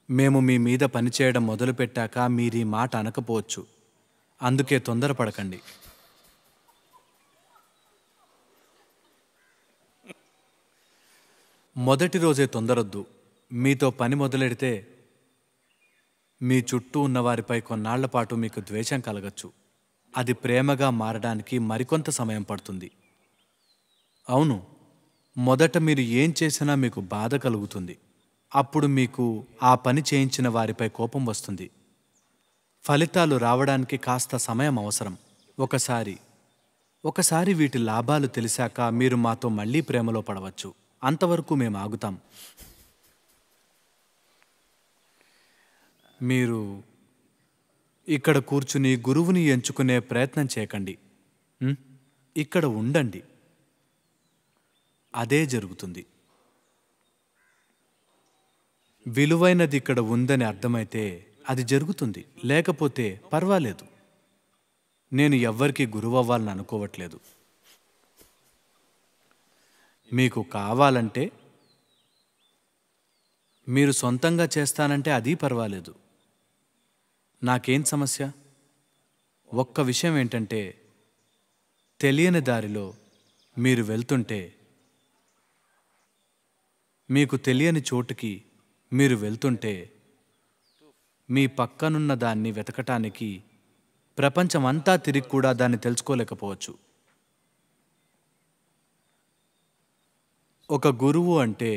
మేము మీ మీద పనిచేయడం మొదలుపెట్టాక మీరీ మాట అనకపోవచ్చు. అందుకే తొందరపడకండి. మొదటి రోజే తొందరొద్దు. మీతో పని మొదలెడితే మీ చుట్టూ ఉన్నవారిపై కొన్నాళ్ల పాటు మీకు ద్వేషం కలగచ్చు. అది ప్రేమగా మారడానికి మరికొంత సమయం పడుతుంది. అవును, మొదట మీరు ఏం చేసినా మీకు బాధ కలుగుతుంది. అప్పుడు మీకు ఆ పని చేయించిన వారిపై కోపం వస్తుంది. ఫలితాలు రావడానికి కాస్త సమయం అవసరం. ఒకసారి వీటి లాభాలు తెలిసాక మీరు మాతో మళ్ళీ ప్రేమలో పడవచ్చు. అంతవరకు మేము ఆగుతాం. మీరు ఇక్కడ కూర్చుని గురువుని ఎంచుకునే ప్రయత్నం చేయకండి. ఇక్కడ ఉండండి. అదే జరుగుతుంది. విలువైనది ఇక్కడ ఉందని అర్థమైతే అది జరుగుతుంది. లేకపోతే పర్వాలేదు. నేను ఎవ్వరికీ గురువు అవ్వాలని అనుకోవట్లేదు. మీకు కావాలంటే మీరు సొంతంగా చేస్తానంటే అది పర్వాలేదు. నాకేం సమస్య? ఒక్క విషయం ఏంటంటే, తెలియని దారిలో మీరు వెళ్తుంటే, మీకు తెలియని చోటుకి మీరు వెళ్తుంటే, మీ పక్కనున్న దాన్ని వెతకటానికి ప్రపంచమంతా తిరిగి కూడా దాన్ని తెలుసుకోలేకపోవచ్చు. ఒక గురువు అంటే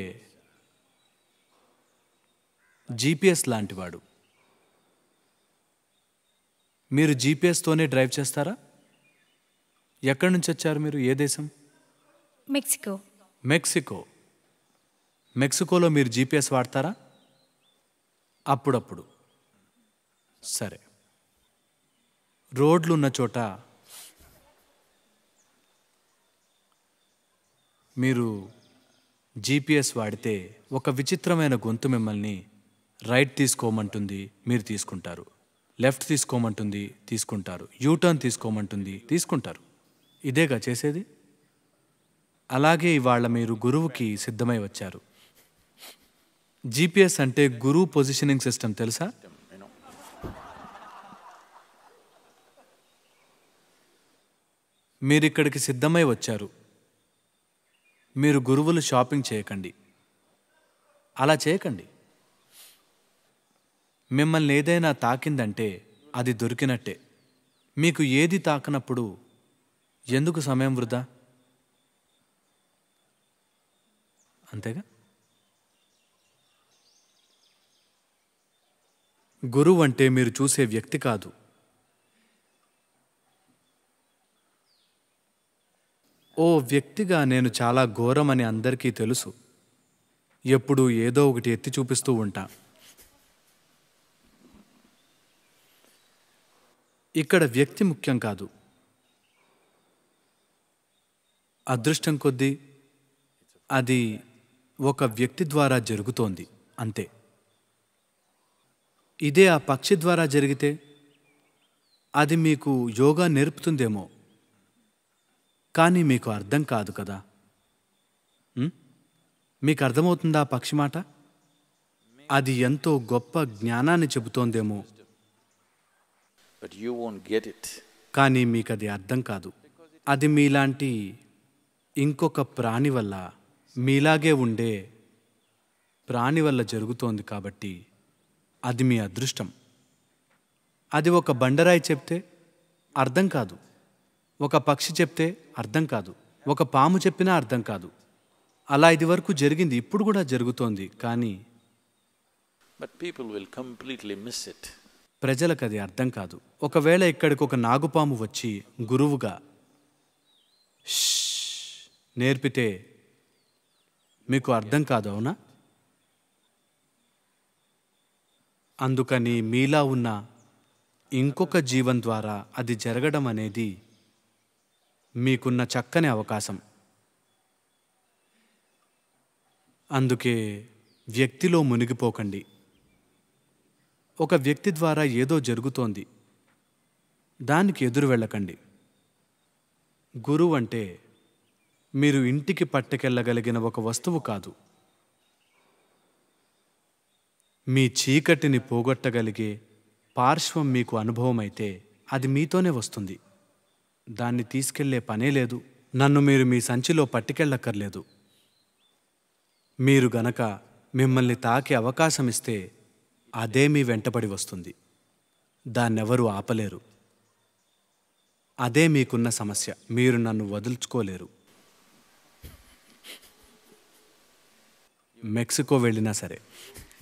జీపీఎస్ లాంటివాడు. మీరు జీపీఎస్తోనే డ్రైవ్ చేస్తారా? ఎక్కడి నుంచి వచ్చారు మీరు? ఏ దేశం? మెక్సికోలో మీరు జీపీఎస్ వాడతారా? అప్పుడప్పుడు. సరే, రోడ్లు ఉన్న చోట మీరు జీపీఎస్ వాడితే ఒక విచిత్రమైన గొంతు మిమ్మల్ని రైట్ తీసుకోమంటుంది, మీరు తీసుకుంటారు. లెఫ్ట్ తీసుకోమంటుంది, తీసుకుంటారు. యూటర్న్ తీసుకోమంటుంది, తీసుకుంటారు. ఇదేగా చేసేది. అలాగే ఇవాళ మీరు గురువుకి సిద్ధమై వచ్చారు. జీపీఎస్ అంటే గురువు పొజిషనింగ్ సిస్టమ్, తెలుసా? మీరిక్కడికి సిద్ధమై వచ్చారు. మీరు గురువులు షాపింగ్ చేయకండి. అలా చేయకండి. మిమ్మల్ని ఏదైనా తాకిందంటే అది దొరికినట్టే. మీకు ఏది తాకనప్పుడు ఎందుకు సమయం వృధా? అంతేగా. గురువు అంటే మీరు చూసే వ్యక్తి కాదు. ఓ వ్యక్తిగా నేను చాలా ఘోరమని అందరికీ తెలుసు. ఎప్పుడూ ఏదో ఒకటి ఎత్తి చూపిస్తూ ఉంటా. ఇక్కడ వ్యక్తి ముఖ్యం కాదు. అదృష్టం కొద్దీ అది ఒక వ్యక్తి ద్వారా జరుగుతోంది, అంతే. ఇదే ఆ పక్షి ద్వారా జరిగితే అది మీకు యోగా నేర్పుతుందేమో, కానీ మీకు అర్థం కాదు కదా. మీకు అర్థమవుతుందా ఆ పక్షి మాట? అది ఎంతో గొప్ప జ్ఞానాన్ని చెబుతోందేమో, కానీ మీకు అది అర్థం కాదు. అది మీలాంటి ఇంకొక ప్రాణి వల్ల, మీలాగే ఉండే ప్రాణి వల్ల జరుగుతోంది. కాబట్టి అది మీ అదృష్టం. అది ఒక బండరాయి చెప్తే అర్థం కాదు, ఒక పక్షి చెప్తే అర్థం కాదు, ఒక పాము చెప్పినా అర్థం కాదు. అలా ఇది వరకు జరిగింది, ఇప్పుడు కూడా జరుగుతోంది. కానీ ప్రజలకు అది అర్థం కాదు. ఒకవేళ ఇక్కడికి ఒక నాగుపాము వచ్చి గురువుగా నేర్పితే మీకు అర్థం కాదు, అవునా? అందుకని మీలా ఉన్న ఇంకొక జీవం ద్వారా అది జరగడం అనేది మీకున్న చక్కని అవకాశం. అందుకే వ్యక్తిలో మునిగిపోకండి. ఒక వ్యక్తి ద్వారా ఏదో జరుగుతోంది, దానికి ఎదురు వెళ్ళకండి. గురువు అంటే మీరు ఇంటికి పట్టుకెళ్ళగలిగిన ఒక వస్తువు కాదు. మీ చీకటిని పోగొట్టగలిగే పార్శ్వం మీకు అనుభవమైతే అది మీతోనే వస్తుంది. దాన్ని తీసుకెళ్లే పనే లేదు. నన్ను మీరు మీ సంచిలో పట్టుకెళ్ళక్కర్లేదు. మీరు గనక మిమ్మల్ని తాకే అవకాశమిస్తే అదే మీ వెంటబడి వస్తుంది. దాన్నెవరూ ఆపలేరు. అదే మీకున్న సమస్య. మీరు నన్ను వదులుచుకోలేరు. మెక్సికో వెళ్ళినా సరే